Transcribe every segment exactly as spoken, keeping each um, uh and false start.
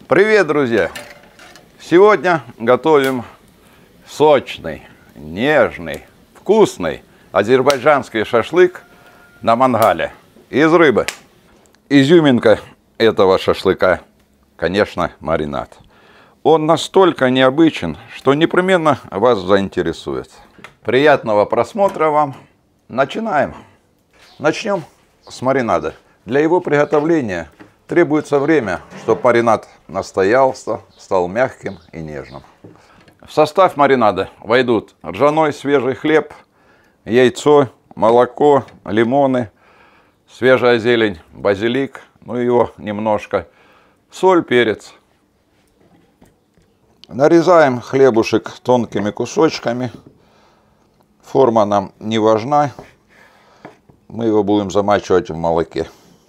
Привет, друзья! Сегодня готовим сочный, нежный, вкусный азербайджанский шашлык на мангале из рыбы. Изюминка этого шашлыка, конечно, маринад. Он настолько необычен, что непременно вас заинтересует. Приятного просмотра вам. Начинаем. Начнем с маринада. Для его приготовления требуется время, чтобы маринад настоялся, стал мягким и нежным. В состав маринада войдут ржаной свежий хлеб, яйцо, молоко, лимоны, свежая зелень, базилик, ну его немножко, соль, перец. Нарезаем хлебушек тонкими кусочками. Форма нам не важна. Мы его будем замачивать в молоке.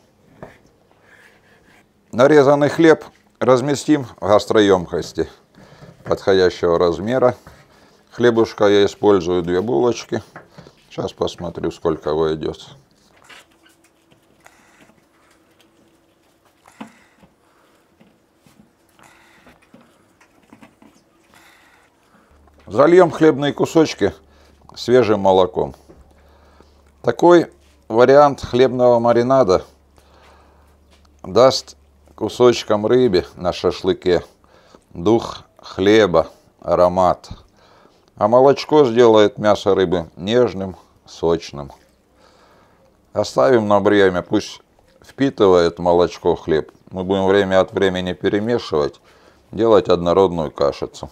Нарезанный хлеб разместим в гастроемкости подходящего размера. Хлебушка я использую две булочки. Сейчас посмотрю, сколько войдет. Зальем хлебные кусочки свежим молоком. Такой вариант хлебного маринада даст кусочкам рыбы на шашлыке дух хлеба, аромат. А молочко сделает мясо рыбы нежным, сочным. Оставим на время, пусть впитывает молочко хлеб. Мы будем время от времени перемешивать, делать однородную кашицу.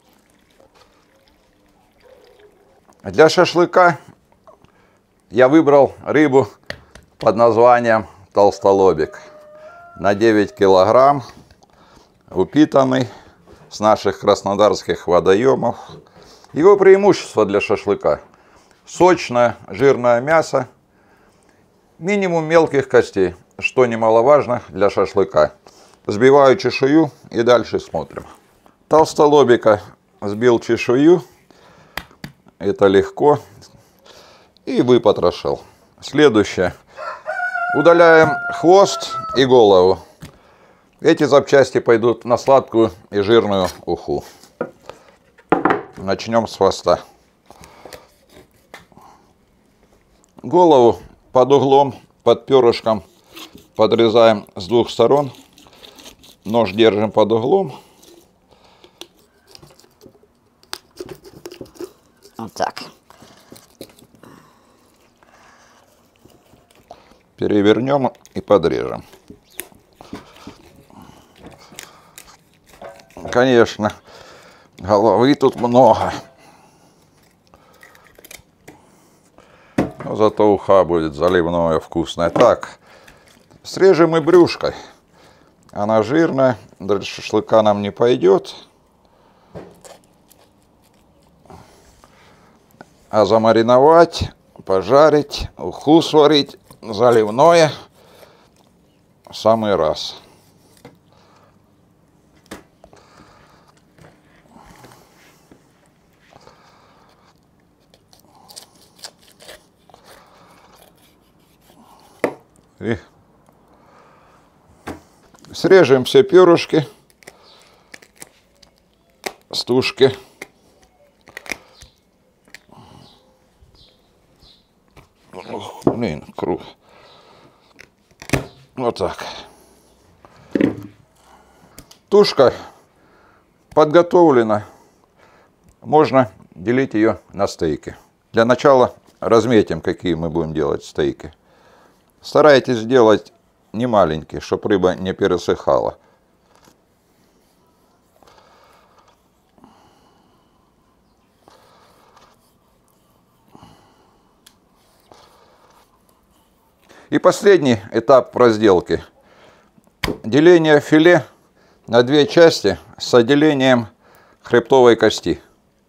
Для шашлыка я выбрал рыбу под названием толстолобик. На девять килограмм, упитанный, с наших краснодарских водоемов. Его преимущество для шашлыка: сочное, жирное мясо, минимум мелких костей, что немаловажно для шашлыка. Сбиваю чешую и дальше смотрим. Толстолобика сбил чешую, это легко, и выпотрошил. Следующее. Удаляем хвост и голову. Эти запчасти пойдут на сладкую и жирную уху. Начнем с хвоста. Голову под углом, под перышком подрезаем с двух сторон. Нож держим под углом. Вот так. Перевернем и подрежем. Конечно, головы тут много. Но зато уха будет заливное, вкусное. Так, срежем и брюшкой. Она жирная, для шашлыка нам не пойдет. А замариновать, пожарить, уху сварить, заливное в самый раз. И срежем все перышки с тушки. Ох, блин, круг. Вот так. Тушка подготовлена. Можно делить ее на стейки. Для начала разметим, какие мы будем делать стейки. Старайтесь сделать не маленькие, чтобы рыба не пересыхала. И последний этап разделки. Деление филе на две части с отделением хребтовой кости.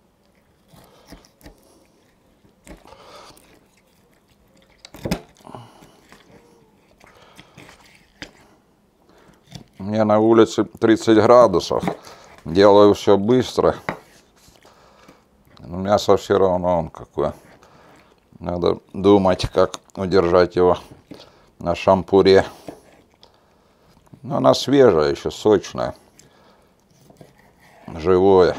У меня на улице тридцать градусов. Делаю все быстро. Но мясо все равно он какое. Надо думать, как удержать его на шампуре. Но она свежая, еще сочная. живое.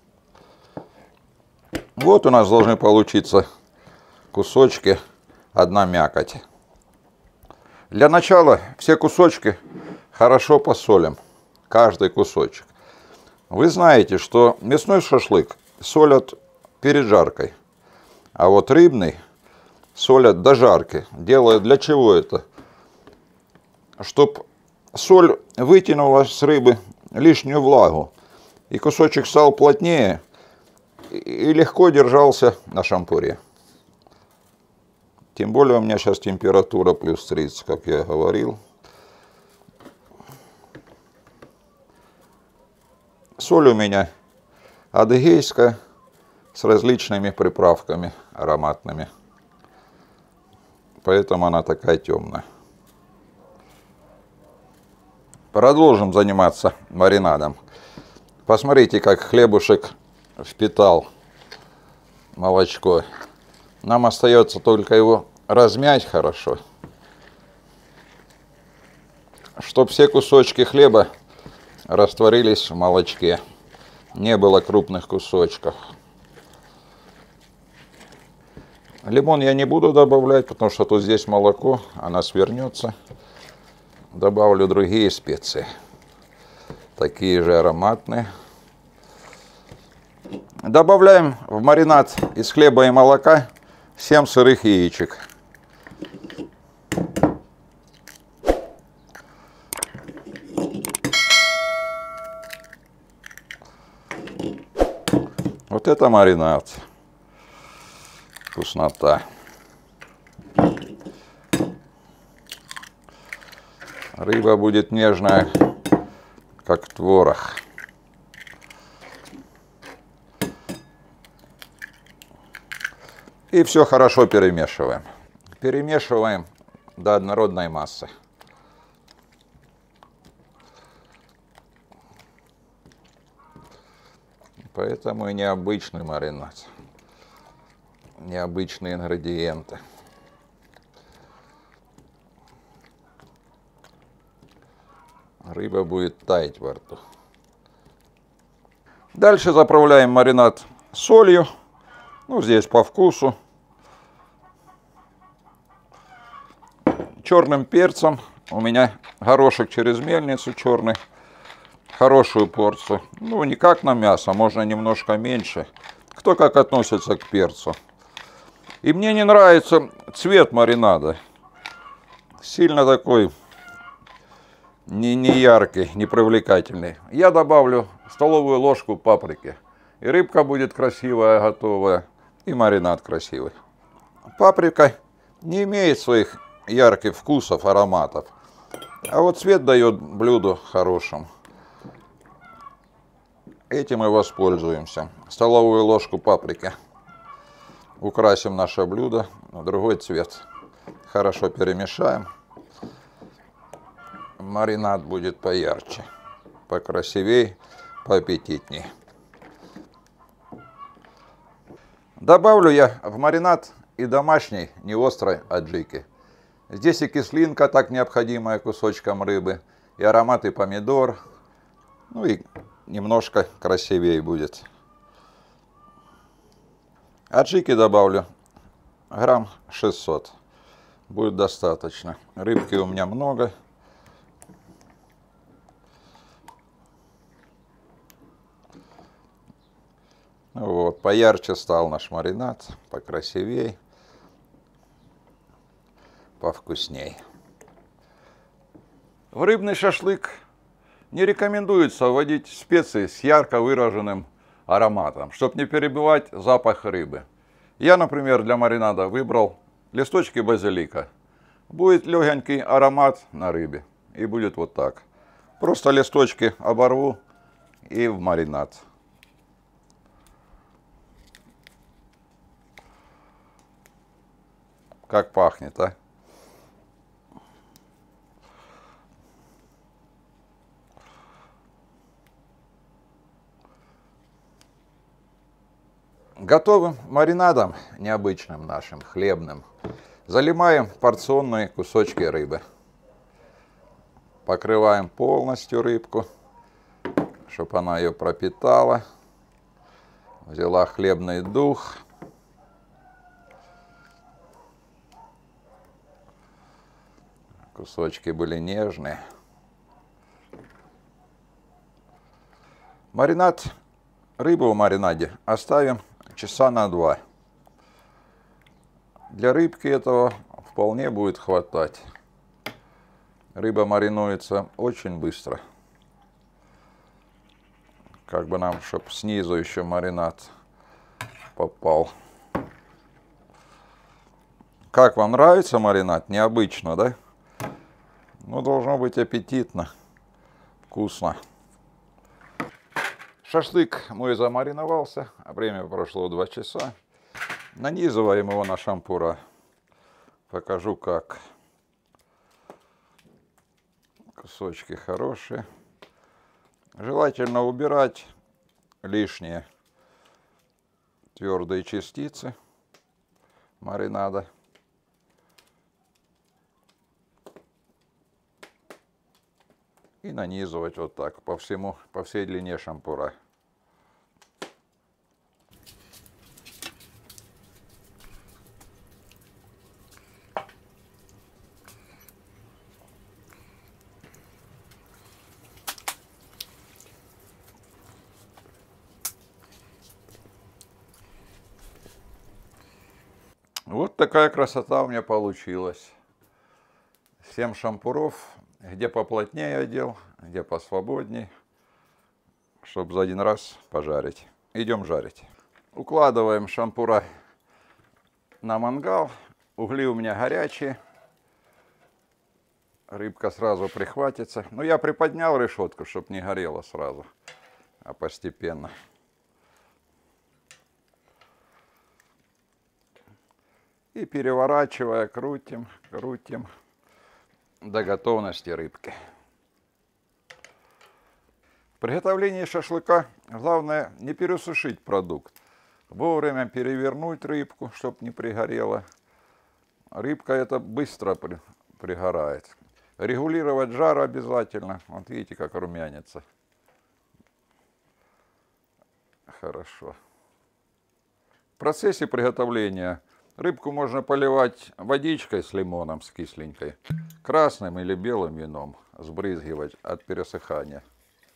Вот у нас должны получиться кусочки, одна мякоть. Для начала все кусочки хорошо посолим, каждый кусочек. Вы знаете, что мясной шашлык солят перед жаркой, а вот рыбный солят до жарки. Делают для чего это? Чтоб соль вытянула с рыбы лишнюю влагу, и кусочек стал плотнее и легко держался на шампуре. Тем более у меня сейчас температура плюс тридцать, как я говорил. Соль у меня адыгейская с различными приправками ароматными. Поэтому она такая темная. Продолжим заниматься маринадом. Посмотрите, как хлебушек впитал молочко. Нам остается только его размять хорошо, чтобы все кусочки хлеба растворились в молочке. Не было крупных кусочков. Лимон я не буду добавлять, потому что тут здесь молоко, она свернется. Добавлю другие специи, такие же ароматные. Добавляем в маринад из хлеба и молока семь сырых яичек. Вот это маринад. Вкуснота. Рыба будет нежная, как творог. И все хорошо перемешиваем. Перемешиваем до однородной массы. Поэтому и необычный маринад. Необычные ингредиенты. Рыба будет таять во рту. Дальше заправляем маринад солью. Ну, здесь по вкусу. Черным перцем. У меня горошек через мельницу черный. Хорошую порцию. Ну, не как на мясо, можно немножко меньше. Кто как относится к перцу. И мне не нравится цвет маринада. Сильно такой не, не яркий, не привлекательный. Я добавлю столовую ложку паприки. И рыбка будет красивая, готовая. И маринад красивый. Паприка не имеет своих ярких вкусов, ароматов. А вот цвет дает блюду хорошим. Этим и воспользуемся. Столовую ложку паприки. Украсим наше блюдо на другой цвет. Хорошо перемешаем. Маринад будет поярче, покрасивее, поаппетитнее. Добавлю я в маринад и домашней неострой аджики. Здесь и кислинка, так необходимая кусочком рыбы, и ароматы помидор. Ну и немножко красивее будет. Аджики добавлю грамм шестьсот. Будет достаточно. Рыбки у меня много. Вот, поярче стал наш маринад, покрасивей, повкусней. В рыбный шашлык не рекомендуется вводить специи с ярко выраженным ароматом, чтобы не перебивать запах рыбы. Я, например, для маринада выбрал листочки базилика. Будет легенький аромат на рыбе. И будет вот так. Просто листочки оборву и в маринад. Как пахнет, а? Готовым маринадом, необычным нашим, хлебным, заливаем порционные кусочки рыбы. Покрываем полностью рыбку, чтобы она ее пропитала. Взяла хлебный дух. Кусочки были нежные. Маринад, рыбу в маринаде оставим часа на два. Для рыбки этого вполне будет хватать. Рыба маринуется очень быстро. Как бы нам, чтобы снизу еще маринад попал. Как вам нравится маринад? Необычно, да? Ну, должно быть аппетитно, вкусно. Шашлык мой замариновался. Время прошло два часа. Нанизываем его на шампура. Покажу как. Кусочки хорошие. Желательно убирать лишние твердые частицы маринада. И нанизывать вот так по всему, по всей длине шампура. Вот такая красота у меня получилась. семь шампуров, где поплотнее одел, где посвободней, чтобы за один раз пожарить. Идем жарить. Укладываем шампура на мангал. Угли у меня горячие. Рыбка сразу прихватится. Но я приподнял решетку, чтобы не горело сразу, а постепенно. И переворачивая, крутим, крутим до готовности рыбки. В приготовлении шашлыка главное не пересушить продукт. Вовремя перевернуть рыбку, чтобы не пригорело. Рыбка это быстро при, пригорает. Регулировать жар обязательно. Вот видите, как румянится. Хорошо. В процессе приготовления рыбку можно поливать водичкой с лимоном, с кисленькой, красным или белым вином, сбрызгивать от пересыхания.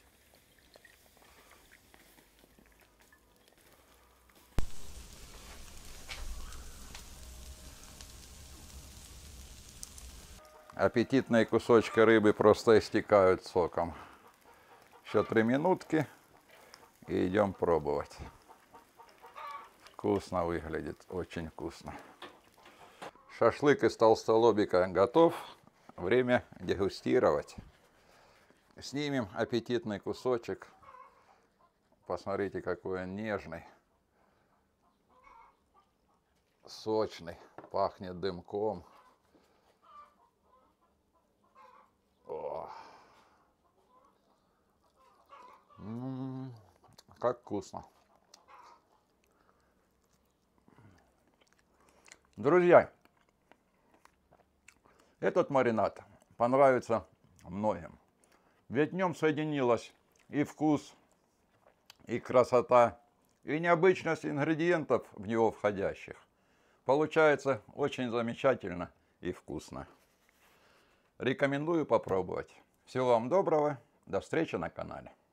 Аппетитные кусочки рыбы просто истекают соком. Еще три минутки и идем пробовать. Вкусно выглядит, очень вкусно. Шашлык из толстолобика готов. Время дегустировать. Снимем аппетитный кусочек. Посмотрите, какой он нежный. Сочный. Пахнет дымком. О. М-м-м, как вкусно. Друзья, этот маринад понравится многим. Ведь в нем соединилось и вкус, и красота, и необычность ингредиентов в него входящих. Получается очень замечательно и вкусно. Рекомендую попробовать. Всего вам доброго. До встречи на канале.